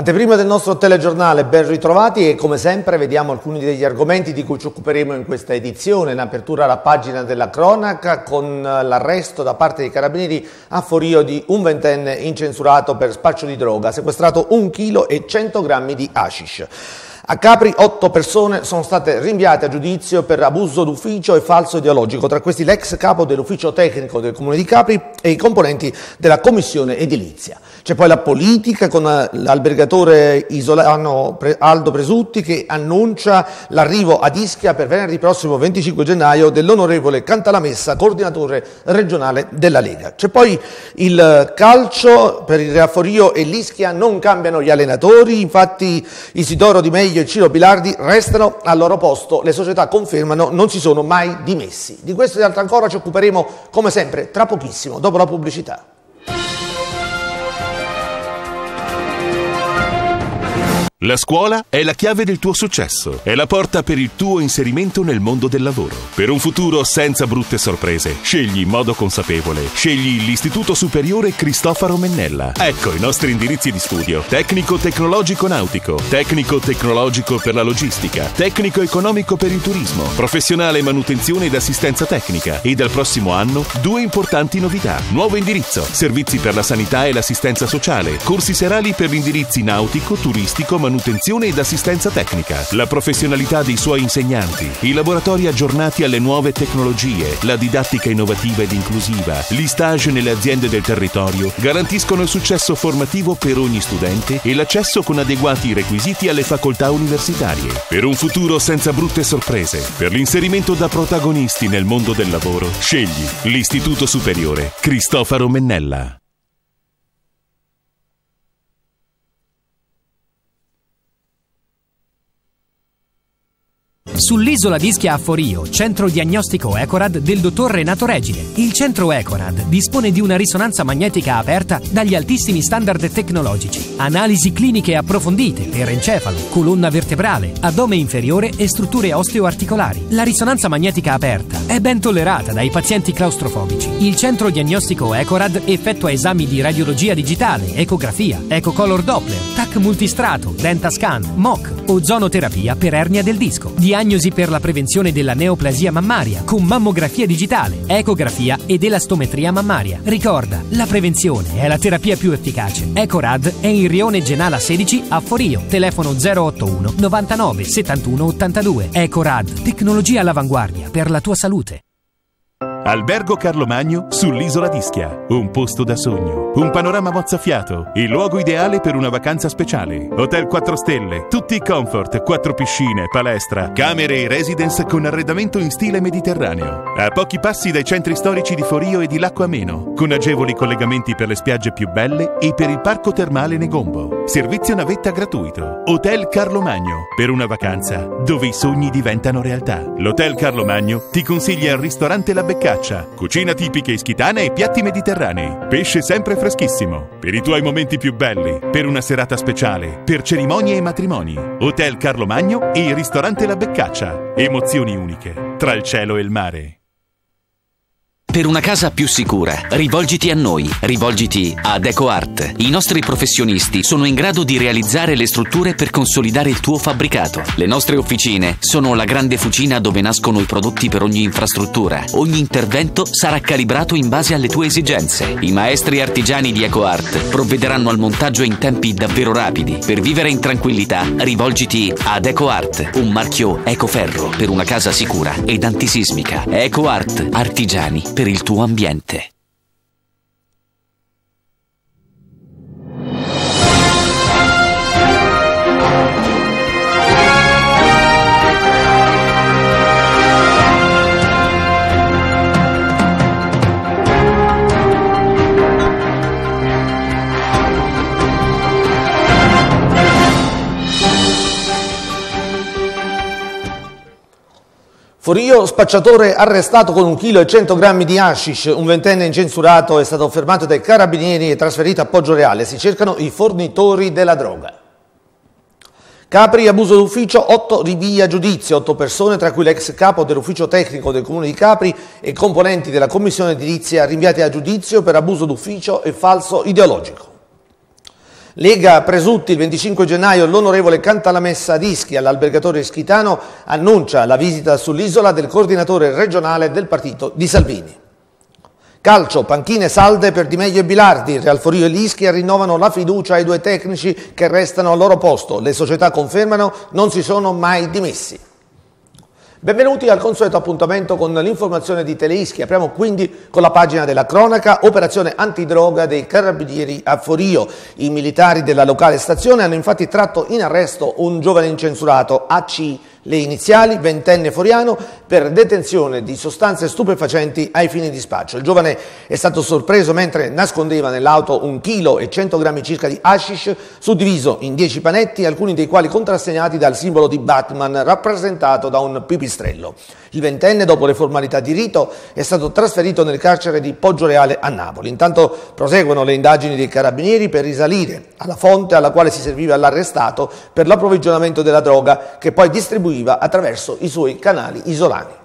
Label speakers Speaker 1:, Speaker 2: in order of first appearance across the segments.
Speaker 1: Anteprima del nostro telegiornale, ben ritrovati e come sempre vediamo alcuni degli argomenti di cui ci occuperemo in questa edizione. In apertura alla pagina della cronaca con l'arresto da parte dei carabinieri a Forio di un ventenne incensurato per spaccio di droga, sequestrato 1 chilo e 100 grammi di hashish. A Capri 8 persone sono state rinviate a giudizio per abuso d'ufficio e falso ideologico, tra questi l'ex capo dell'ufficio tecnico del Comune di Capri e i componenti della commissione edilizia. C'è poi la politica con l'albergatore isolano Aldo Presutti che annuncia l'arrivo ad Ischia per venerdì prossimo 25 gennaio dell'onorevole Cantalamessa, coordinatore regionale della Lega. C'è poi il calcio, per il Real Forio e l'Ischia non cambiano gli allenatori, infatti Isidoro Di Meglio e Ciro Bilardi restano al loro posto, le società confermano non si sono mai dimessi. Di questo e di altro ancora ci occuperemo come sempre tra pochissimo, dopo la pubblicità.
Speaker 2: La scuola è la chiave del tuo successo, è la porta per il tuo inserimento nel mondo del lavoro. Per un futuro senza brutte sorprese, scegli in modo consapevole. Scegli l'Istituto Superiore Cristofaro Mennella. Ecco i nostri indirizzi di studio: tecnico tecnologico nautico, tecnico tecnologico per la logistica, tecnico economico per il turismo, professionale manutenzione ed assistenza tecnica. E dal prossimo anno 2 importanti novità: nuovo indirizzo, servizi per la sanità e l'assistenza sociale, corsi serali per gli indirizzi nautico, turistico, manutenzione ed assistenza tecnica, la professionalità dei suoi insegnanti, i laboratori aggiornati alle nuove tecnologie, la didattica innovativa ed inclusiva, gli stage nelle aziende del territorio garantiscono il successo formativo per ogni studente e l'accesso con adeguati requisiti alle facoltà universitarie. Per un futuro senza brutte sorprese, per l'inserimento da protagonisti nel mondo del lavoro, scegli l'Istituto Superiore Cristofaro Mennella.
Speaker 3: Sull'isola di Ischia a Forio, centro diagnostico Ecorad del dottor Renato Regine. Il centro Ecorad dispone di una risonanza magnetica aperta dagli altissimi standard tecnologici, analisi cliniche approfondite per encefalo, colonna vertebrale, addome inferiore e strutture osteoarticolari. La risonanza magnetica aperta è ben tollerata dai pazienti claustrofobici. Il centro diagnostico Ecorad effettua esami di radiologia digitale, ecografia, ecocolor Doppler, TAC multistrato, dentascan, MOC, ozonoterapia per ernia del disco. Diagnosi per la prevenzione della neoplasia mammaria con mammografia digitale, ecografia ed elastometria mammaria. Ricorda, la prevenzione è la terapia più efficace. Ecorad è in Rione Genala 16 a Forio. Telefono 081 99 71 82. Ecorad, tecnologia all'avanguardia per la tua salute.
Speaker 2: Albergo Carlo Magno sull'isola d'Ischia. Un posto da sogno, un panorama mozzafiato, il luogo ideale per una vacanza speciale. Hotel 4 stelle, tutti i comfort, 4 piscine, palestra, camere e residence con arredamento in stile mediterraneo. A pochi passi dai centri storici di Forio e di Lacco Ameno, con agevoli collegamenti per le spiagge più belle e per il parco termale Negombo. Servizio navetta gratuito. Hotel Carlo Magno, per una vacanza dove i sogni diventano realtà. L'Hotel Carlo Magno ti consiglia il ristorante La Beccaccia, cucina tipica ischitana e piatti mediterranei, pesce sempre freschissimo, per i tuoi momenti più belli, per una serata speciale, per cerimonie e matrimoni. Hotel Carlo Magno e il ristorante La Beccaccia, emozioni uniche tra il cielo e il mare.
Speaker 4: Per una casa più sicura, rivolgiti a noi, rivolgiti ad EcoArt. I nostri professionisti sono in grado di realizzare le strutture per consolidare il tuo fabbricato. Le nostre officine sono la grande fucina dove nascono i prodotti per ogni infrastruttura. Ogni intervento sarà calibrato in base alle tue esigenze. I maestri artigiani di EcoArt provvederanno al montaggio in tempi davvero rapidi. Per vivere in tranquillità, rivolgiti ad EcoArt, un marchio Ecoferro per una casa sicura ed antisismica. EcoArt, artigiani per il tuo ambiente.
Speaker 1: Forio, spacciatore arrestato con 1 chilo e 100 grammi di hashish, un ventenne incensurato è stato fermato dai carabinieri e trasferito a Poggioreale. Si cercano i fornitori della droga. Capri, abuso d'ufficio, 8 rinvii a giudizio, 8 persone, tra cui l'ex capo dell'ufficio tecnico del Comune di Capri e componenti della commissione edilizia rinviati a giudizio per abuso d'ufficio e falso ideologico. Lega Presutti, il 25 gennaio l'onorevole Cantalamessa ad Ischia, l'albergatore ischitano, annuncia la visita sull'isola del coordinatore regionale del partito di Salvini. Calcio, panchine salde per Di Meglio e Bilardi, Real Forio e l'Ischia rinnovano la fiducia ai due tecnici che restano al loro posto, le società confermano non si sono mai dimessi. Benvenuti al consueto appuntamento con l'informazione di Teleischia. Apriamo quindi con la pagina della cronaca. Operazione antidroga dei carabinieri a Forio. I militari della locale stazione hanno infatti tratto in arresto un giovane incensurato, AC, le iniziali, 20enne foriano, per detenzione di sostanze stupefacenti ai fini di spaccio. Il giovane è stato sorpreso mentre nascondeva nell'auto 1 chilo e 100 grammi circa di hashish, suddiviso in 10 panetti, alcuni dei quali contrassegnati dal simbolo di Batman rappresentato da un pipistrello. Il 20enne, dopo le formalità di rito, è stato trasferito nel carcere di Poggioreale a Napoli. Intanto proseguono le indagini dei carabinieri per risalire alla fonte alla quale si serviva l'arrestato per l'approvvigionamento della droga che poi distribuiva attraverso i suoi canali isolani.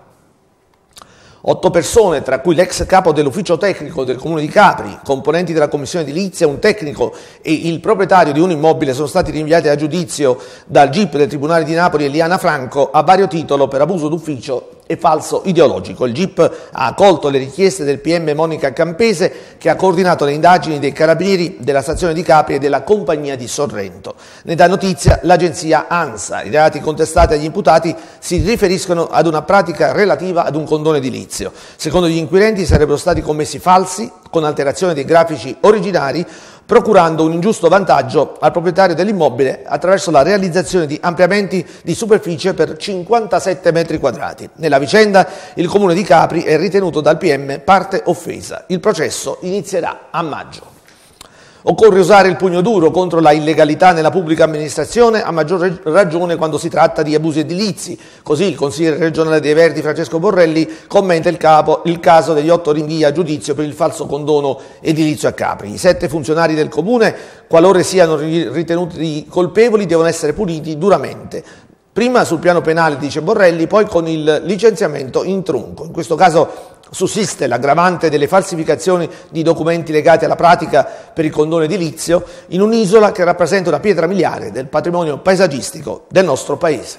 Speaker 1: 8 persone, tra cui l'ex capo dell'ufficio tecnico del Comune di Capri, componenti della commissione edilizia, un tecnico e il proprietario di un immobile sono stati rinviati a giudizio dal GIP del Tribunale di Napoli Eliana Franco a vario titolo per abuso d'ufficio e falso ideologico. Il GIP ha accolto le richieste del PM Monica Campese, che ha coordinato le indagini dei carabinieri della stazione di Capri e della compagnia di Sorrento. Ne dà notizia l'agenzia ANSA. I reati contestati agli imputati si riferiscono ad una pratica relativa ad un condono edilizio. Secondo gli inquirenti sarebbero stati commessi falsi con alterazione dei grafici originari, procurando un ingiusto vantaggio al proprietario dell'immobile attraverso la realizzazione di ampliamenti di superficie per 57 metri quadrati. Nella vicenda il Comune di Capri è ritenuto dal PM parte offesa. Il processo inizierà a maggio. Occorre usare il pugno duro contro la illegalità nella pubblica amministrazione, a maggior ragione quando si tratta di abusi edilizi. Così il consigliere regionale dei Verdi Francesco Borrelli commenta il caso degli 8 rinvii a giudizio per il falso condono edilizio a Capri. I 7 funzionari del comune, qualora siano ritenuti colpevoli, devono essere puniti duramente. Prima sul piano penale, dice Borrelli, poi con il licenziamento in tronco. In questo caso sussiste l'aggravante delle falsificazioni di documenti legati alla pratica per il condono edilizio in un'isola che rappresenta una pietra miliare del patrimonio paesaggistico del nostro paese.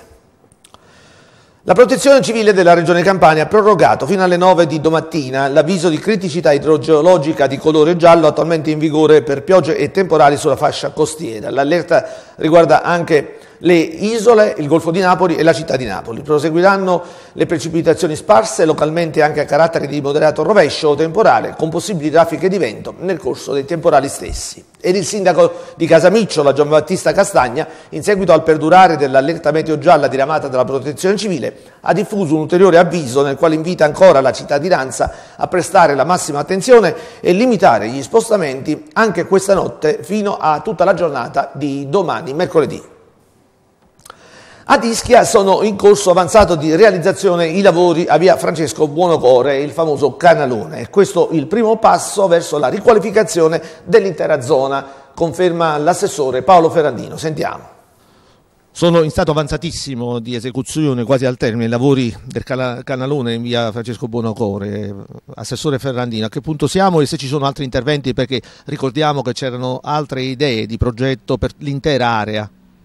Speaker 1: La Protezione Civile della Regione Campania ha prorogato fino alle 9 di domattina l'avviso di criticità idrogeologica di colore giallo attualmente in vigore per piogge e temporali sulla fascia costiera. L'allerta riguarda anche le isole, il Golfo di Napoli e la città di Napoli. Proseguiranno le precipitazioni sparse, localmente anche a carattere di moderato rovescio o temporale, con possibili raffiche di vento nel corso dei temporali stessi. Ed il sindaco di Casamicciola, Gianbattista Castagna, in seguito al perdurare dell'allerta meteo gialla diramata dalla Protezione Civile, ha diffuso un ulteriore avviso nel quale invita ancora la cittadinanza a prestare la massima attenzione e limitare gli spostamenti anche questa notte fino a tutta la giornata di domani, mercoledì. Ad Ischia sono in corso avanzato di realizzazione i lavori a via Francesco Buonocore, il famoso canalone. Questo è il primo passo verso la riqualificazione dell'intera zona, conferma l'assessore Paolo Ferrandino. Sentiamo.
Speaker 5: Sono in stato avanzatissimo di esecuzione, quasi al termine, i lavori del canalone in via Francesco Buonocore. Assessore Ferrandino, a che punto siamo e se ci sono altri interventi, perché ricordiamo che c'erano altre idee di progetto per l'intera area.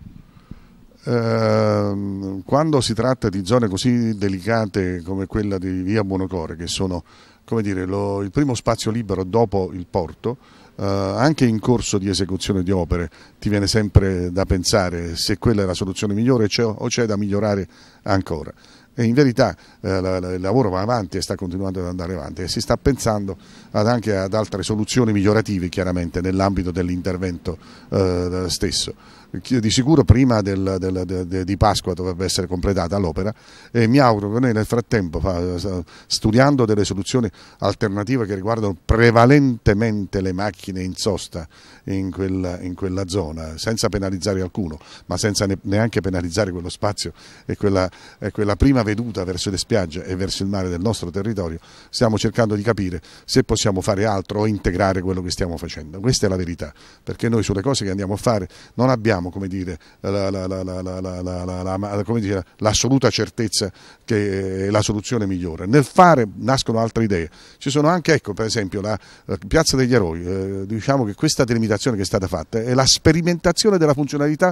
Speaker 6: Quando si tratta di zone così delicate come quella di via Buonocore, che sono, come dire, il primo spazio libero dopo il porto, anche in corso di esecuzione di opere ti viene sempre da pensare se quella è la soluzione migliore o c'è da migliorare ancora. E in verità il lavoro va avanti e sta continuando ad andare avanti e si sta pensando anche ad altre soluzioni migliorative, chiaramente nell'ambito dell'intervento stesso. Di sicuro prima di Pasqua dovrebbe essere completata l'opera e mi auguro che noi nel frattempo, studiando delle soluzioni alternative che riguardano prevalentemente le macchine in sosta in quella zona, senza penalizzare alcuno, ma senza neanche penalizzare quello spazio e quella prima veduta verso le spiagge e verso il mare del nostro territorio, stiamo cercando di capire se possiamo fare altro o integrare quello che stiamo facendo. Questa è la verità, perché noi sulle cose che andiamo a fare non abbiamo abbiamo l'assoluta certezza che è la soluzione migliore. Nel fare nascono altre idee. Ci sono anche, ecco, per esempio la Piazza degli Eroi, diciamo che questa delimitazione che è stata fatta è la sperimentazione della funzionalità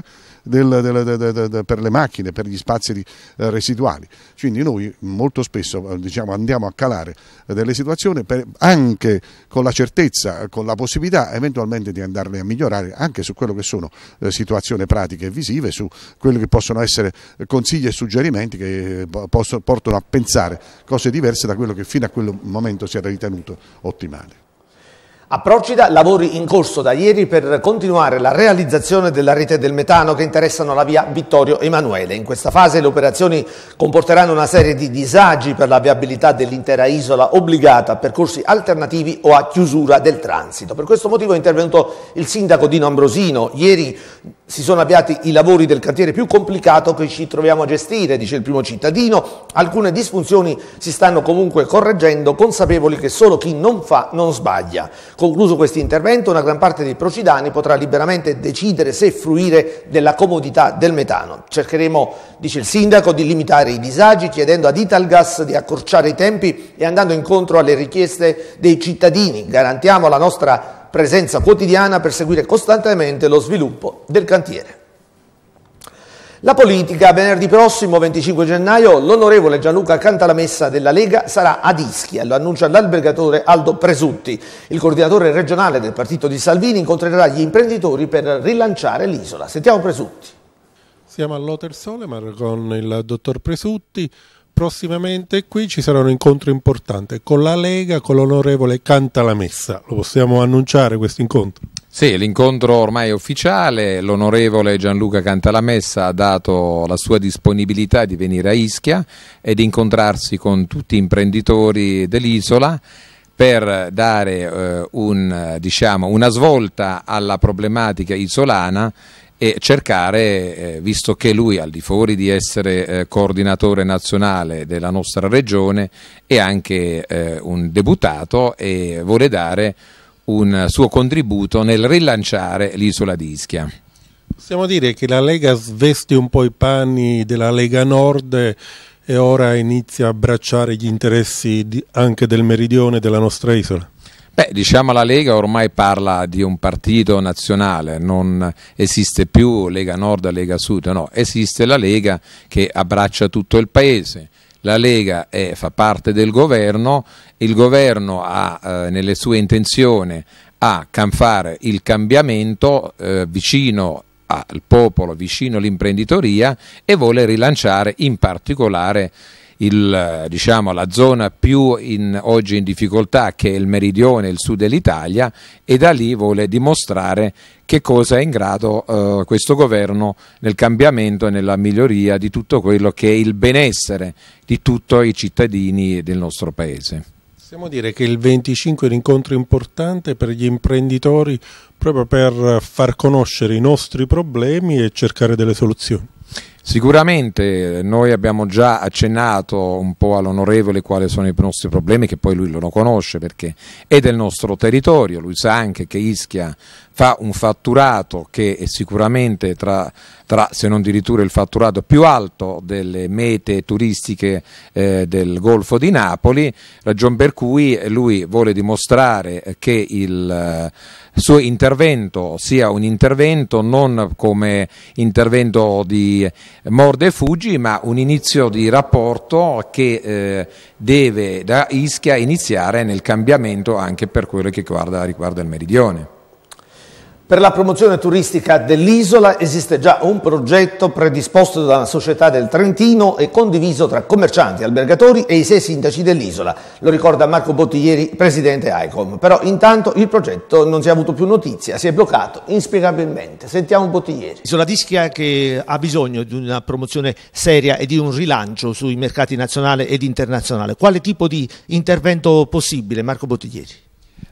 Speaker 6: per le macchine, per gli spazi residuali. Quindi noi molto spesso andiamo a calare delle situazioni anche con la certezza, con la possibilità eventualmente di andarle a migliorare anche su quello che sono situazioni pratiche e visive, su quelli che possono essere consigli e suggerimenti che portano a pensare cose diverse da quello che fino a quel momento si era ritenuto ottimale.
Speaker 1: A Procida lavori in corso da ieri per continuare la realizzazione della rete del metano che interessano la via Vittorio Emanuele. In questa fase le operazioni comporteranno una serie di disagi per la viabilità dell'intera isola obbligata a percorsi alternativi o a chiusura del transito. Per questo motivo è intervenuto il sindaco Dino Ambrosino. Ieri si sono avviati i lavori del cantiere più complicato che ci troviamo a gestire, dice il primo cittadino. Alcune disfunzioni si stanno comunque correggendo, consapevoli che solo chi non fa non sbaglia. Concluso questo intervento, una gran parte dei procidani potrà liberamente decidere se fruire della comodità del metano. Cercheremo, dice il sindaco, di limitare i disagi, chiedendo ad Italgas di accorciare i tempi e andando incontro alle richieste dei cittadini. Garantiamo la nostra presenza quotidiana per seguire costantemente lo sviluppo del cantiere. La politica, venerdì prossimo 25 gennaio, l'onorevole Gianluca Cantalamessa della Lega sarà ad Ischia, lo annuncia l'albergatore Aldo Presutti. Il coordinatore regionale del partito di Salvini incontrerà gli imprenditori per rilanciare l'isola. Sentiamo Presutti.
Speaker 7: Siamo all'Hotel Solemar con il dottor Presutti. Prossimamente qui ci sarà un incontro importante con la Lega, con l'onorevole Cantalamessa. Lo possiamo annunciare questo incontro?
Speaker 8: Sì, l'incontro ormai è ufficiale, l'onorevole Gianluca Cantalamessa ha dato la sua disponibilità di venire a Ischia e di incontrarsi con tutti gli imprenditori dell'isola per dare una svolta alla problematica isolana e cercare, visto che lui al di fuori di essere coordinatore nazionale della nostra regione è anche un deputato e vuole dare un suo contributo nel rilanciare l'isola di Ischia.
Speaker 7: Possiamo dire che la Lega sveste un po' i panni della Lega Nord e ora inizia a abbracciare gli interessi anche del meridione della nostra isola?
Speaker 8: Beh, diciamo la Lega ormai parla di un partito nazionale, non esiste più Lega Nord e Lega Sud, no, esiste la Lega che abbraccia tutto il paese. La Lega fa parte del governo, il governo ha nelle sue intenzioni a fare il cambiamento vicino al popolo, vicino all'imprenditoria e vuole rilanciare in particolare la zona più oggi in difficoltà, che è il meridione e il sud dell'Italia, e da lì vuole dimostrare che cosa è in grado questo governo nel cambiamento e nella miglioria di tutto quello che è il benessere di tutti i cittadini del nostro paese.
Speaker 7: Possiamo dire che il 25 è un incontro importante per gli imprenditori proprio per far conoscere i nostri problemi e cercare delle soluzioni.
Speaker 8: Sicuramente noi abbiamo già accennato un po' all'onorevole quali sono i nostri problemi, che poi lui lo conosce perché è del nostro territorio, lui sa anche che Ischia fa un fatturato che è sicuramente tra se non addirittura il fatturato più alto delle mete turistiche del Golfo di Napoli, ragion per cui lui vuole dimostrare che il suo intervento sia un intervento non come intervento di morde e fuggi, ma un inizio di rapporto che deve da Ischia iniziare nel cambiamento anche per quello che riguarda il meridione.
Speaker 1: Per la promozione turistica dell'isola esiste già un progetto predisposto da una società del Trentino e condiviso tra commercianti, albergatori e i 6 sindaci dell'isola. Lo ricorda Marco Bottiglieri, presidente AICOM. Però intanto il progetto non si è avuto più notizia, si è bloccato inspiegabilmente. Sentiamo Bottiglieri.
Speaker 5: L'isola di Ischia che ha bisogno di una promozione seria e di un rilancio sui mercati nazionale ed internazionale. Quale tipo di intervento possibile, Marco Bottiglieri?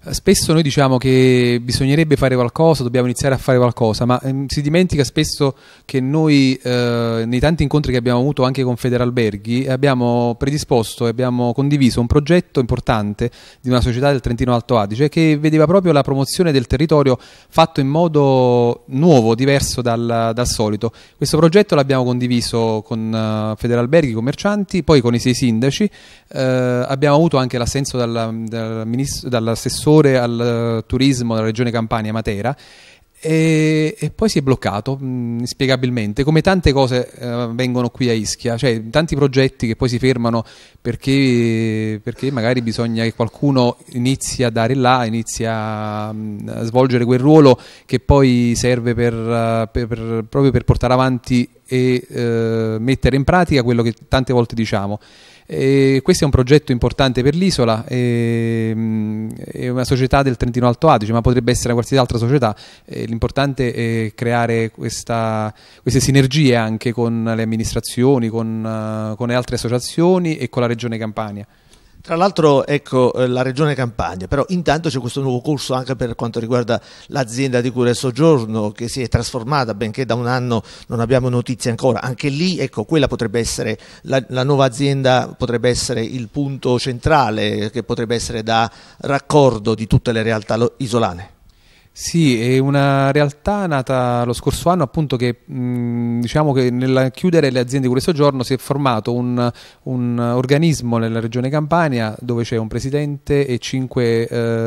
Speaker 9: Spesso noi diciamo che bisognerebbe fare qualcosa, dobbiamo iniziare a fare qualcosa, ma si dimentica spesso che noi nei tanti incontri che abbiamo avuto anche con Federalberghi abbiamo predisposto e abbiamo condiviso un progetto importante di una società del Trentino Alto Adige che vedeva proprio la promozione del territorio fatto in modo nuovo, diverso dal solito. Questo progetto l'abbiamo condiviso con Federalberghi, commercianti, poi con i 6 sindaci, abbiamo avuto anche l'assenso dall'assessore al turismo della regione Campania, Matera, e poi si è bloccato inspiegabilmente, come tante cose vengono qui a Ischia, cioè tanti progetti che poi si fermano perché magari bisogna che qualcuno inizi a dare là, inizia a svolgere quel ruolo che poi serve proprio per portare avanti e mettere in pratica quello che tante volte diciamo. Questo è un progetto importante per l'isola, è una società del Trentino Alto Adige, ma potrebbe essere qualsiasi altra società. L'importante è creare queste sinergie anche con le amministrazioni, con le altre associazioni e con la Regione Campania.
Speaker 5: Tra l'altro, ecco, la Regione Campania, però intanto c'è questo nuovo corso anche per quanto riguarda l'azienda di cura e soggiorno che si è trasformata, benché da un anno non abbiamo notizie ancora. Anche lì, ecco, quella potrebbe essere, la nuova azienda potrebbe essere il punto centrale, che potrebbe essere da raccordo di tutte le realtà isolane.
Speaker 9: Sì, è una realtà nata lo scorso anno, appunto, che diciamo che nel chiudere le aziende di cura e soggiorno si è formato un organismo nella regione Campania dove c'è un presidente e 5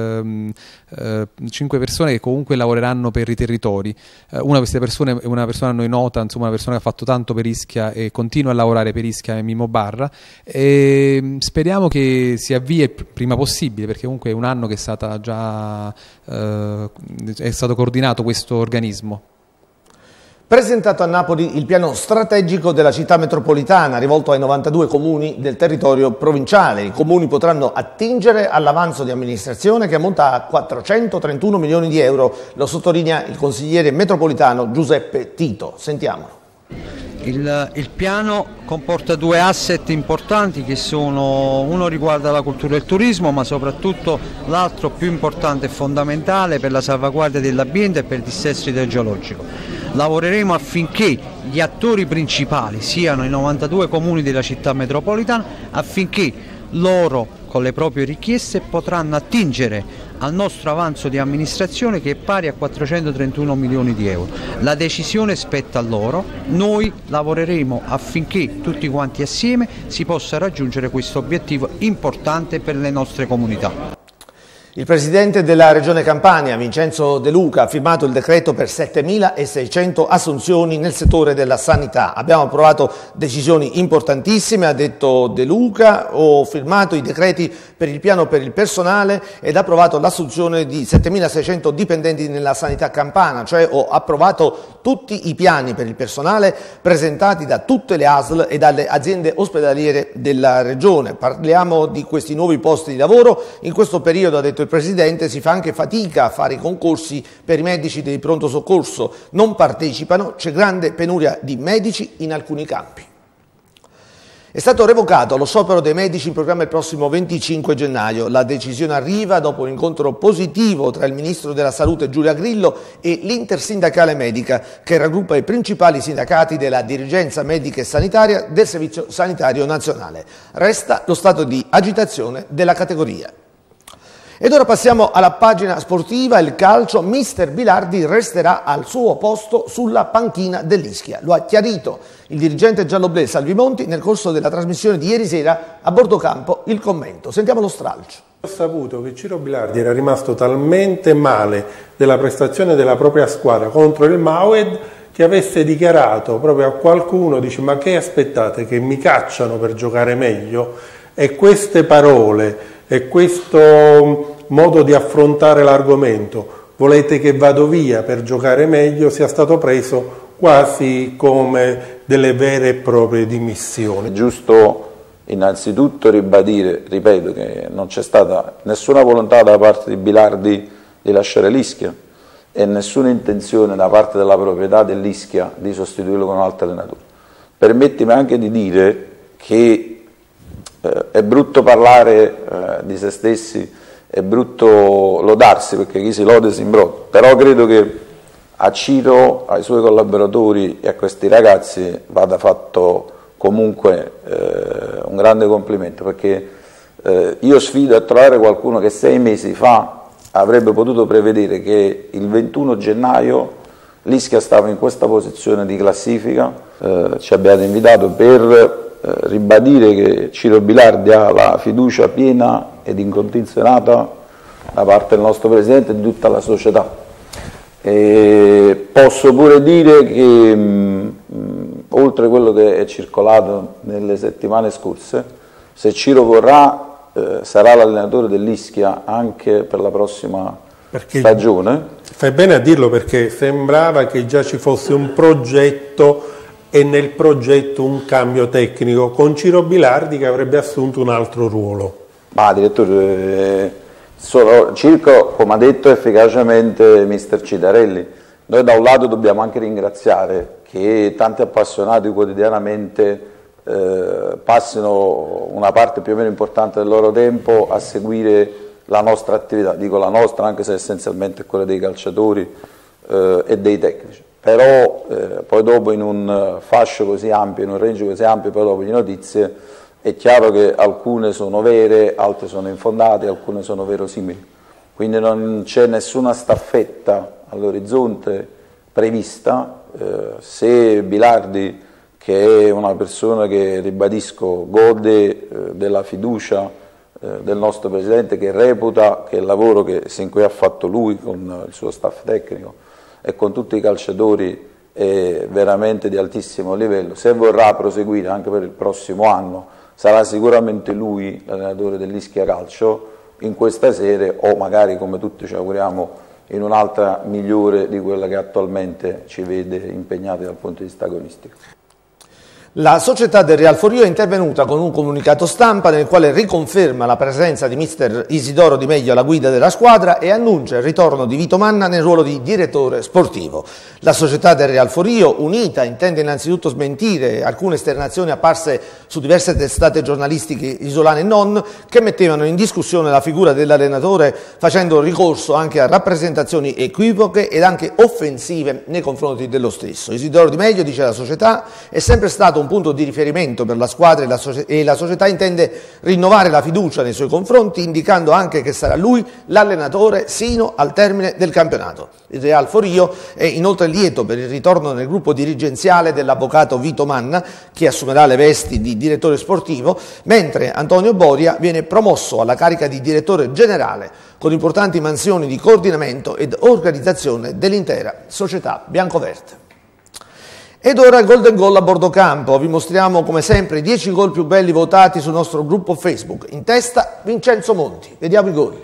Speaker 9: persone che comunque lavoreranno per i territori. Una di queste persone è una persona a noi nota, insomma, una persona che ha fatto tanto per Ischia e continua a lavorare per Ischia, Mimmo Barra, e speriamo che si avvii il prima possibile, perché comunque è un anno che è stata già è stato coordinato questo organismo.
Speaker 1: Presentato a Napoli il piano strategico della città metropolitana rivolto ai 92 comuni del territorio provinciale. I comuni potranno attingere all'avanzo di amministrazione che ammonta a 431 milioni di euro, lo sottolinea il consigliere metropolitano Giuseppe Tito. Sentiamolo.
Speaker 10: Il piano comporta 2 asset importanti che sono, uno riguarda la cultura e il turismo, ma soprattutto l'altro più importante e fondamentale per la salvaguardia dell'ambiente e per il dissesto idrogeologico. Lavoreremo affinché gli attori principali siano i 92 comuni della città metropolitana, affinché loro con le proprie richieste potranno attingere al nostro avanzo di amministrazione che è pari a 431 milioni di euro. La decisione spetta a loro, noi lavoreremo affinché tutti quanti assieme si possa raggiungere questo obiettivo importante per le nostre comunità.
Speaker 1: Il presidente della Regione Campania, Vincenzo De Luca, ha firmato il decreto per 7.600 assunzioni nel settore della sanità. Abbiamo approvato decisioni importantissime, ha detto De Luca, ho firmato i decreti per il piano per il personale ed approvato l'assunzione di 7.600 dipendenti nella sanità campana, cioè ho approvato tutti i piani per il personale presentati da tutte le ASL e dalle aziende ospedaliere della Regione. Parliamo di questi nuovi posti di lavoro. In questo periodo, ha detto il Presidente, si fa anche fatica a fare i concorsi per i medici del pronto soccorso, non partecipano, c'è grande penuria di medici in alcuni campi. È stato revocato lo sciopero dei medici in programma il prossimo 25 gennaio. La decisione arriva dopo un incontro positivo tra il Ministro della Salute Giulia Grillo e l'Intersindacale Medica, che raggruppa i principali sindacati della dirigenza medica e sanitaria del Servizio Sanitario Nazionale. Resta lo stato di agitazione della categoria. Ed ora passiamo alla pagina sportiva. Il calcio, mister Bilardi resterà al suo posto sulla panchina dell'Ischia. Lo ha chiarito il dirigente gialloblu Salvimonti nel corso della trasmissione di ieri sera a bordo campo. Il commento. Sentiamo lo stralcio.
Speaker 7: Ho saputo che Ciro Bilardi era rimasto talmente male della prestazione della propria squadra contro il Maued che avesse dichiarato proprio a qualcuno, dice: ma che aspettate, che mi cacciano per giocare meglio? E queste parole e questo modo di affrontare l'argomento, volete che vado via per giocare meglio, sia stato preso quasi come delle vere e proprie dimissioni.
Speaker 11: È giusto innanzitutto ribadire, ripeto, che non c'è stata nessuna volontà da parte di Bilardi di lasciare l'Ischia e nessuna intenzione da parte della proprietà dell'Ischia di sostituirlo con un altro allenatore. Permettimi anche di dire che è brutto parlare di se stessi è brutto lodarsi, perché chi si lode si imbroda, però credo che a Ciro, ai suoi collaboratori e a questi ragazzi vada fatto comunque un grande complimento, perché io sfido a trovare qualcuno che 6 mesi fa avrebbe potuto prevedere che il 21 gennaio l'Ischia stava in questa posizione di classifica. Ci abbiate invitato per ribadire che Ciro Bilardi ha la fiducia piena ed incondizionata da parte del nostro Presidente e di tutta la società. E posso pure dire che oltre a quello che è circolato nelle settimane scorse, se Ciro vorrà sarà l'allenatore dell'Ischia anche per la prossima stagione.
Speaker 7: Fai bene a dirlo, perché sembrava che già ci fosse un progetto e nel progetto un cambio tecnico con Ciro Bilardi che avrebbe assunto un altro ruolo.
Speaker 11: Ma direttore, Circo, come ha detto efficacemente mister Citarelli, noi da un lato dobbiamo anche ringraziare che tanti appassionati quotidianamente passino una parte più o meno importante del loro tempo a seguire la nostra attività, dico la nostra anche se essenzialmente è quella dei calciatori e dei tecnici, però poi dopo in un fascio così ampio, in un range così ampio poi dopo di notizie, è chiaro che alcune sono vere, altre sono infondate, alcune sono verosimili, quindi non c'è nessuna staffetta all'orizzonte prevista. Se Bilardi, che è una persona che, ribadisco, gode della fiducia del nostro Presidente, che reputa che il lavoro che sin qui ha fatto lui con il suo staff tecnico e con tutti i calciatori è veramente di altissimo livello, se vorrà proseguire anche per il prossimo anno sarà sicuramente lui l'allenatore dell'Ischia Calcio in questa serie, o magari, come tutti ci auguriamo, in un'altra migliore di quella che attualmente ci vede impegnati dal punto di vista agonistico.
Speaker 1: La società del Real Forio è intervenuta con un comunicato stampa nel quale riconferma la presenza di mister Isidoro Di Meglio alla guida della squadra e annuncia il ritorno di Vito Manna nel ruolo di direttore sportivo. La società del Real Forio, unita, intende innanzitutto smentire alcune esternazioni apparse su diverse testate giornalistiche isolane e non, che mettevano in discussione la figura dell'allenatore, facendo ricorso anche a rappresentazioni equivoche ed anche offensive nei confronti dello stesso. Isidoro Di Meglio, dice la società, è sempre stato un punto di riferimento per la squadra e la società intende rinnovare la fiducia nei suoi confronti, indicando anche che sarà lui l'allenatore sino al termine del campionato. Il Real Forio è inoltre lieto per il ritorno nel gruppo dirigenziale dell'avvocato Vito Manna, che assumerà le vesti di direttore sportivo, mentre Antonio Boria viene promosso alla carica di direttore generale, con importanti mansioni di coordinamento ed organizzazione dell'intera società biancoverte. Ed ora il Golden Goal a bordo campo. Vi mostriamo come sempre i 10 gol più belli votati sul nostro gruppo Facebook. In testa Vincenzo Monti. Vediamo i gol.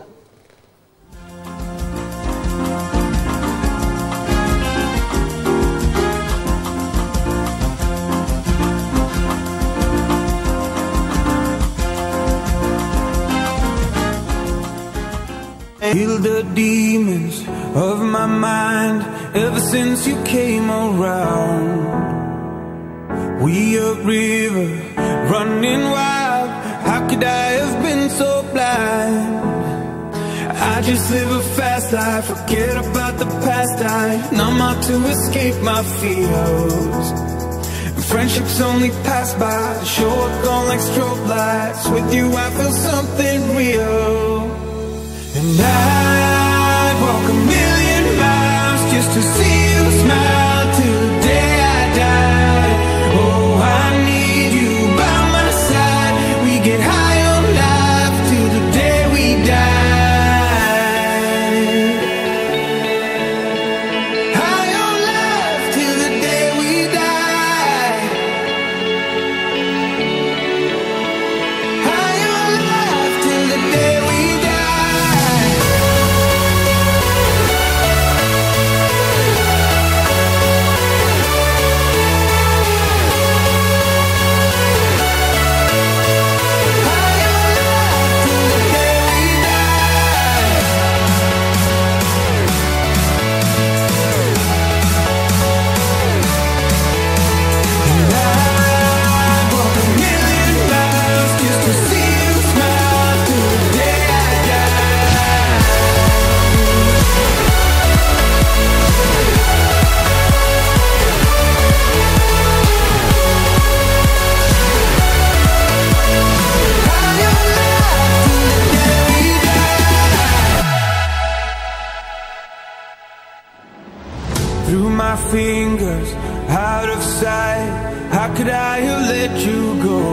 Speaker 12: Heal the demons of my mind ever since you came around. We a river running wild. How could I have been so blind? I just live a fast life, forget about the past. I numb out to escape my fears. Friendships only pass by, show up gone like strobe lights. With you I feel something real. And I'd walk a million miles just to see you smile till the day I die. Oh, I need you by my side. We get high on life till the day we die. High on life till the day we die. High on life till the day we die. my fingers out of sight. How could I have let you go?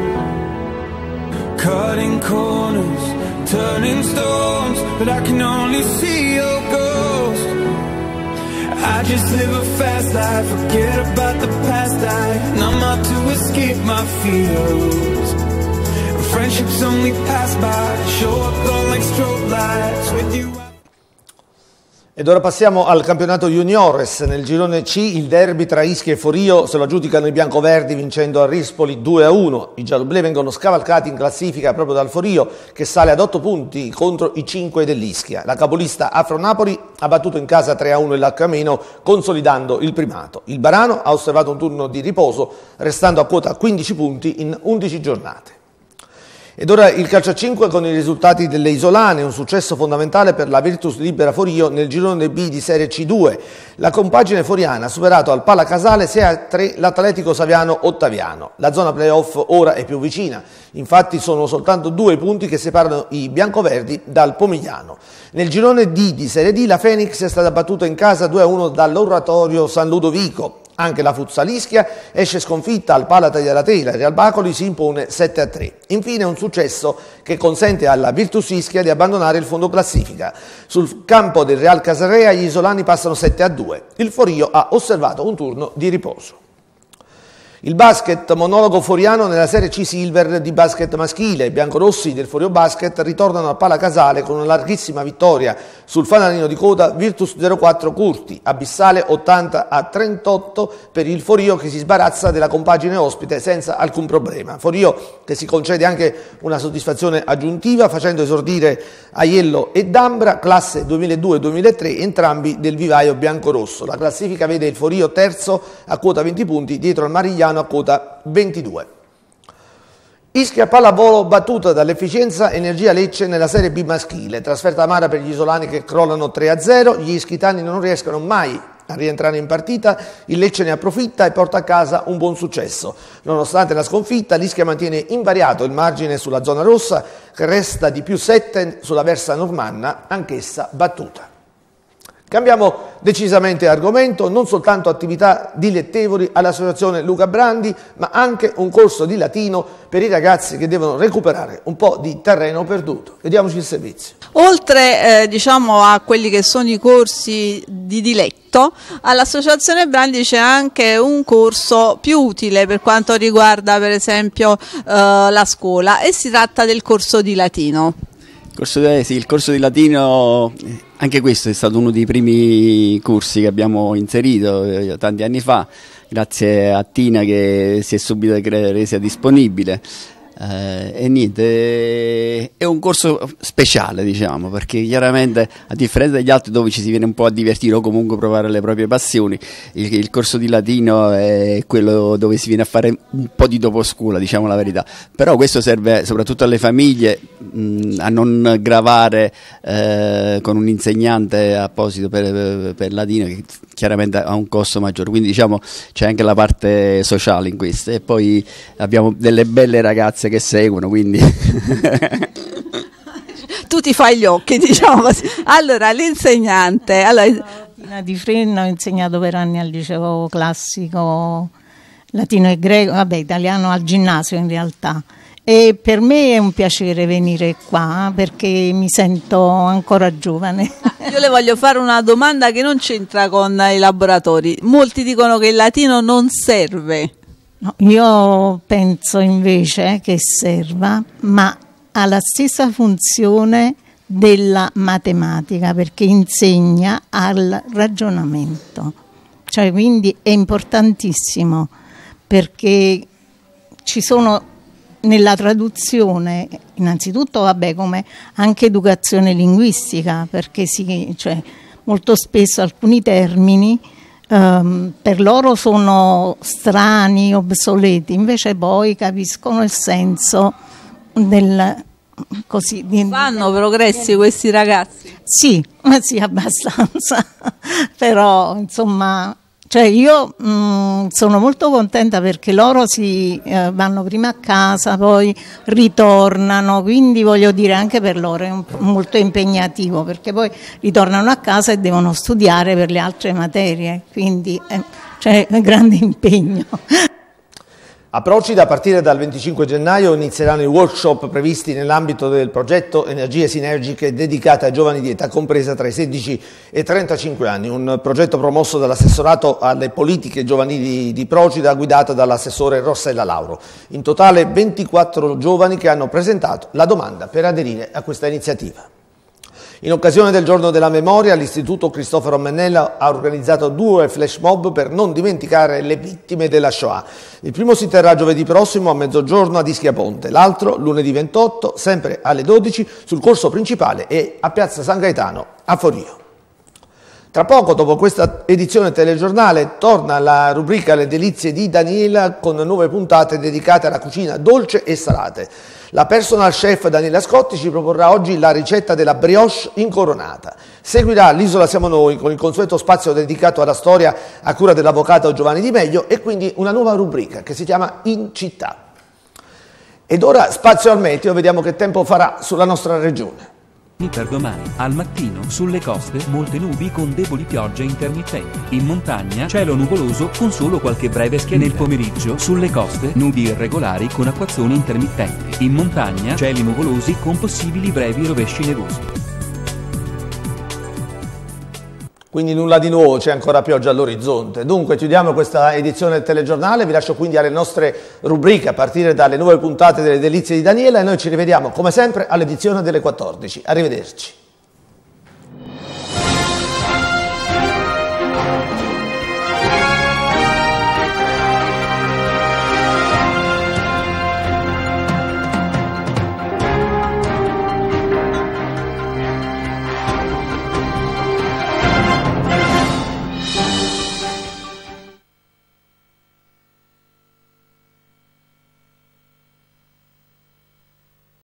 Speaker 12: Cutting corners, turning stones, but I can only see your ghost. I just live a fast life, forget about the past. I numb out to escape my fears. Friendships only pass by, show up on like strobe lights with you.
Speaker 1: Ed ora passiamo al campionato juniores. Nel girone C il derby tra Ischia e Forio se lo aggiudicano i biancoverdi vincendo a Rispoli 2-1. I gialloblu vengono scavalcati in classifica proprio dal Forio, che sale ad 8 punti contro i 5 dell'Ischia. La capolista Afro Napoli ha battuto in casa 3-1 il Laccameno, consolidando il primato. Il Barano ha osservato un turno di riposo, restando a quota 15 punti in 11 giornate. Ed ora il calcio a 5 con i risultati delle isolane, un successo fondamentale per la Virtus Libera Forio nel girone B di Serie C2. La compagine foriana ha superato al Pala Casale 6-3 l'Atletico Saviano Ottaviano. La zona playoff ora è più vicina, infatti sono soltanto 2 punti che separano i biancoverdi dal Pomigliano. Nel girone D di Serie D la Phoenix è stata battuta in casa 2-1 dall'Oratorio San Ludovico. Anche la Futsal Ischia esce sconfitta al Pala Tagliaratela, il Real Bacoli si impone 7-3. Infine un successo che consente alla Virtus Ischia di abbandonare il fondo classifica. Sul campo del Real Casarea gli isolani passano 7-2. Il Forio ha osservato un turno di riposo. Il basket monologo foriano nella Serie C Silver di basket maschile. I biancorossi del Forio Basket ritornano al Pala Casale con una larghissima vittoria sul fanalino di coda Virtus 04 Curti, abissale 80-38 per il Forio che si sbarazza della compagine ospite senza alcun problema. Forio che si concede anche una soddisfazione aggiuntiva facendo esordire Aiello e Dambra, classe 2002-2003, entrambi del vivaio biancorosso. La classifica vede il Forio terzo a quota 20 punti dietro al Marigliano a quota 22. Ischia pallavolo battuta dall'Efficienza Energia Lecce nella Serie B maschile, trasferta amara per gli isolani che crollano 3-0, gli ischitani non riescono mai a rientrare in partita, il Lecce ne approfitta e porta a casa un buon successo. Nonostante la sconfitta, l'Ischia mantiene invariato il margine sulla zona rossa che resta di più 7 sulla Versa Normanna, anch'essa battuta. Cambiamo decisamente argomento, non soltanto attività dilettevoli all'associazione Luca Brandi, ma anche un corso di latino per i ragazzi che devono recuperare un po' di terreno perduto. Vediamoci il servizio.
Speaker 13: Oltre diciamo a quelli che sono i corsi di diletto, all'associazione Brandi c'è anche un corso più utile per quanto riguarda per esempio la scuola, e si tratta del corso di latino.
Speaker 14: Il corso di latino, anche questo è stato uno dei primi corsi che abbiamo inserito tanti anni fa, grazie a Tina che si è subito resa disponibile. E niente, è un corso speciale, diciamo, perché chiaramente a differenza degli altri dove ci si viene un po' a divertire o comunque provare le proprie passioni, il corso di latino è quello dove si viene a fare un po' di dopo scuola, diciamo la verità. Però questo serve soprattutto alle famiglie a non gravare con un insegnante apposito per latino, che chiaramente ha un costo maggiore, quindi diciamo c'è anche la parte sociale in questo, e poi abbiamo delle belle ragazze che seguono, quindi
Speaker 13: tu ti fai gli occhi, diciamo così. Allora l'insegnante
Speaker 15: Di Frenna, ho insegnato per anni al liceo classico latino e greco, vabbè, italiano al ginnasio in realtà, e per me è un piacere venire qua perché mi sento ancora giovane.
Speaker 13: Io le voglio fare una domanda che non c'entra con i laboratori. Molti dicono che il latino non serve.
Speaker 15: No, io penso invece che serva, ma ha la stessa funzione della matematica, perché insegna al ragionamento, cioè quindi è importantissimo, perché ci sono nella traduzione innanzitutto come anche educazione linguistica, perché molto spesso alcuni termini per loro sono strani, obsoleti, invece poi capiscono il senso del così.
Speaker 13: Fanno progressi questi ragazzi?
Speaker 15: Sì, abbastanza, però insomma Cioè io sono molto contenta perché loro vanno prima a casa, poi ritornano, quindi voglio dire anche per loro è molto impegnativo, perché poi ritornano a casa e devono studiare per le altre materie, quindi c'è un grande impegno.
Speaker 1: A Procida, a partire dal 25 gennaio, inizieranno i workshop previsti nell'ambito del progetto Energie Sinergiche dedicate ai giovani di età compresa tra i 16 e i 35 anni, un progetto promosso dall'assessorato alle politiche giovanili di Procida, guidato dall'assessore Rossella Lauro. In totale 24 giovani che hanno presentato la domanda per aderire a questa iniziativa. In occasione del Giorno della Memoria, l'Istituto Cristoforo Mennella ha organizzato 2 flash mob per non dimenticare le vittime della Shoah. Il primo si terrà giovedì prossimo a mezzogiorno a Ischia Ponte, l'altro lunedì 28, sempre alle 12, sul corso principale e a Piazza San Gaetano a Forio. Tra poco, dopo questa edizione telegiornale, torna la rubrica Le delizie di Daniela con nuove puntate dedicate alla cucina dolce e salate. La personal chef Daniela Scotti ci proporrà oggi la ricetta della brioche incoronata. Seguirà l'Isola Siamo Noi con il consueto spazio dedicato alla storia a cura dell'avvocato Giovanni Di Meglio e quindi una nuova rubrica che si chiama In Città. Ed ora spazio al meteo, vediamo che tempo farà sulla nostra regione.
Speaker 16: Per domani, al mattino, sulle coste, molte nubi con deboli piogge intermittenti. In montagna, cielo nuvoloso con solo qualche breve schiarita. Nel pomeriggio, sulle coste, nubi irregolari con acquazzoni intermittenti. In montagna, cieli nuvolosi con possibili brevi rovesci nevosi.
Speaker 1: Quindi nulla di nuovo, c'è ancora pioggia all'orizzonte. Dunque chiudiamo questa edizione del telegiornale, vi lascio quindi alle nostre rubriche a partire dalle nuove puntate delle delizie di Daniela e noi ci rivediamo come sempre all'edizione delle 14. Arrivederci.